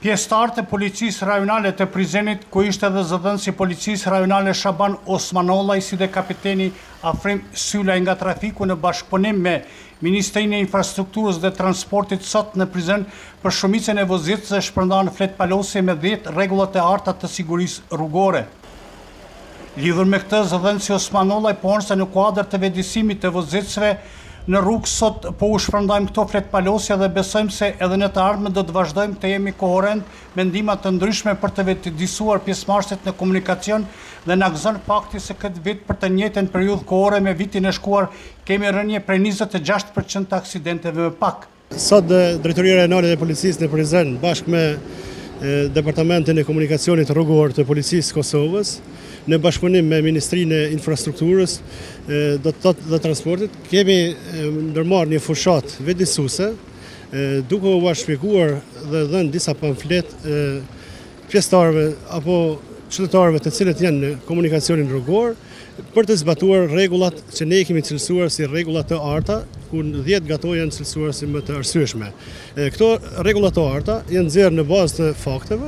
Pjesëtarët e policisë rajonale të Prizrenit, ku ishte edhe zëdhënësi i policisë rajonale Shaban Osmanollaj, si dhe kapiteni Afrim Sylaj nga trafiku në bashkëpunim me Ministrinë e Infrastrukturës dhe Transportit sot në Prizren për shumicën e vozitësve shpërndarën flet palosje me 10 rregullat e arta të sigurisë rrugore. Lidhur me këtë, zëdhënësi Osmanollaj ponë se në kuadër të vedisimit të vozitësve në rrugë sot po u shpërndajmë këto flet palosja dhe besojmë se edhe në të ardhmen do të vazhdojmë të jemi koherent me ndihma të ndryshme për të vetëdijsuar pjesëmarrësit në komunikacion dhe na gëzon fakti se këtë vit për të njëjtën periudhë kohore me vitin e shkuar kemi rënje prej 26% të aksidenteve më pak. Sot Drejtoria Rajonale e Policisë në Prizren bashkë me Departamentin e Komunikacionit Rrugor të Policisë Kosovës në bashkëpunim me Ministrinë e Infrastrukturës dhe Transportit, kemi ndërmarrë një fushat vetëdijsuese, duke u shpjeguar dhe dhënë disa pamflet pjesëtarëve apo qytetarëve të cilët janë në komunikacionin rrugor për të zbatuar rregullat që ne kemi cilësuar si rregulla të arta, ku 10 nga ato janë cilësuar si më të arsyeshme. Këto rregulla të arta janë nxjerrë në bazë të fakteve,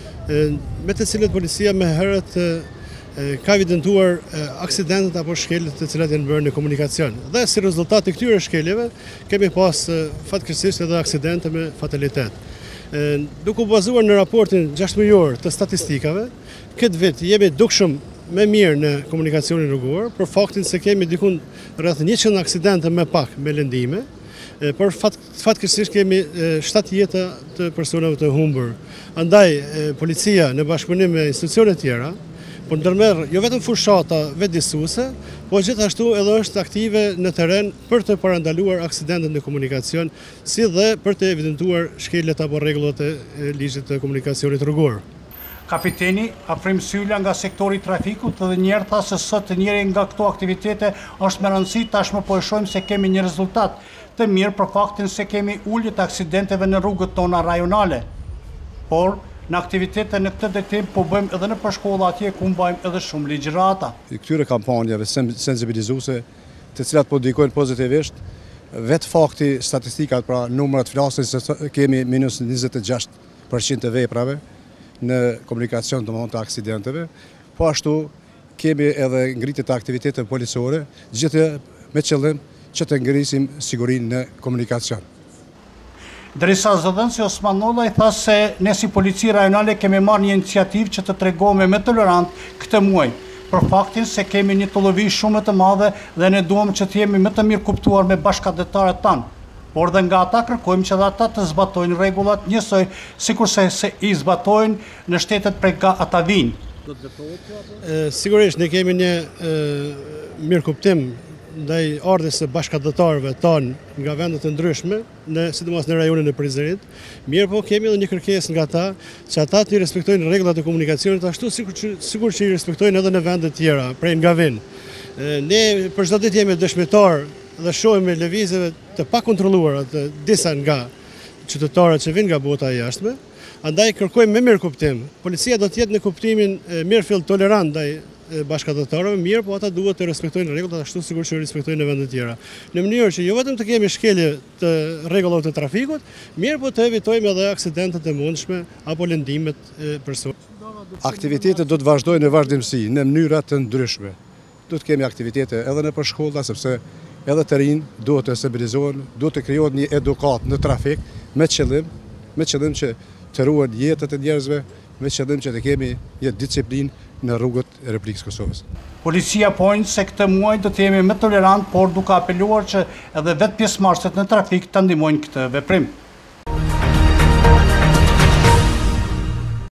me të cilët policia më herët ka evidentuar aksidentet apo shkeljet të cilat janë bërë në komunikacion. Dhe si rezultat të këtyre shkeljeve kemi pas fatkeqësisht edhe aksidente me fatalitet. Duke u bazuar në raportin 6 mujor të statistikave, këtë vit jemi dukshëm më mirë në komunikacionin rrugor, për faktin se kemi dikun rreth 100 aksidente më pak me lëndime, por fatkeqësisht kemi 7 jeta të personave të humbur. Andaj policia në bashkëpunim me institucione tjera po ndërmerr jo vetëm fushata vetëdijsuese, po gjithashtu edhe është aktive në terren për të parandaluar aksidentet në komunikacion, si dhe për të evidentuar shkeljet apo rregullat e ligjit të komunikacionit rrugor. Kapiteni Afrim Sylaj nga sektori i trafikut dhe njerë tha se sot njëri nga këto aktivitete është me rëndësi, tashmë po e shohim se kemi një rezultat të mirë për faktin se kemi ulje të aksidenteve në rrugët tona rajonale. Por në aktivitete në këtë drejtim po bëjmë edhe në përshkolla atje ku mbajmë edhe shumë ligjërata. Këtyre kampanjave sensibilizuese, të cilat po ndikojnë pozitivisht, vetë fakti statistikat, pra numrat flasin se kemi minus 26% të veprave në komunikacion të aksidenteve, po ashtu kemi edhe ngritje të aktiviteteve policore, gjithë me qëllim që të ngrisim sigurinë në komunikacion. Drejsa zëdhënësi Osmanollaj tha se ne si polici rajonale kemi marrë një iniciativë që të tregohemi më tolerant këtë muaj, për faktin se kemi një tullovi shumë të madhe dhe ne duam që të jemi më të mirë kuptuar me bashkëdhetarët tanë. Por dhe nga ata kërkojmë që dhe ata të zbatojnë rregullat njësoj sikurse se i zbatojnë në shtetet prej ka ata vinë. Sigurisht ne kemi një mirë kuptim ndaj ardhes së bashkëdhetarëve tanë nga vendet e ndryshme, sidomos në rajonin e Prizrenit. Mirë po kemi edhe një kërkesë nga ata që ata të respektojnë rregullat e komunikacionit ashtu sikur që i respektojnë edhe në vende të tjera, prej nga vin. Ne për çdo ditë jemi dëshmitar dhe shohim lëvizjeve të pakontrolluara të disa nga qytetarët që vinë nga bota e jashtme. Andaj kërkojmë me mirë kuptim. Policia do të jetë në kuptimin mirëfill tolerant ndaj bashkëdhetarëve, mirë, po ata duhet të respektojnë rregullat ashtu sikur që respektojnë në vende të tjera. Në mënyrë që jo vetëm të kemi shkelje të rregullave të trafikut, mirë, po të evitojmë edhe aksidentet e mundshme apo lëndimet e personave. Aktivitetet do të vazhdojnë në vazhdimsi në mënyra të ndryshme. Do të kemi aktivitete edhe në përshkolla, sepse edhe të rinj duhet të sensibilizohen, duhet të krijohet një edukat në trafik me qëllim që të ruhen jetët e njerëzve, me qëllim që të kemi një disiplinë në rrugët e Republikës Kosovës. Policia pojnë se këtë muaj do të jemi më tolerant, por duke apeluar që edhe vetë pjesëmarrësit në trafik të ndihmojnë këtë veprim.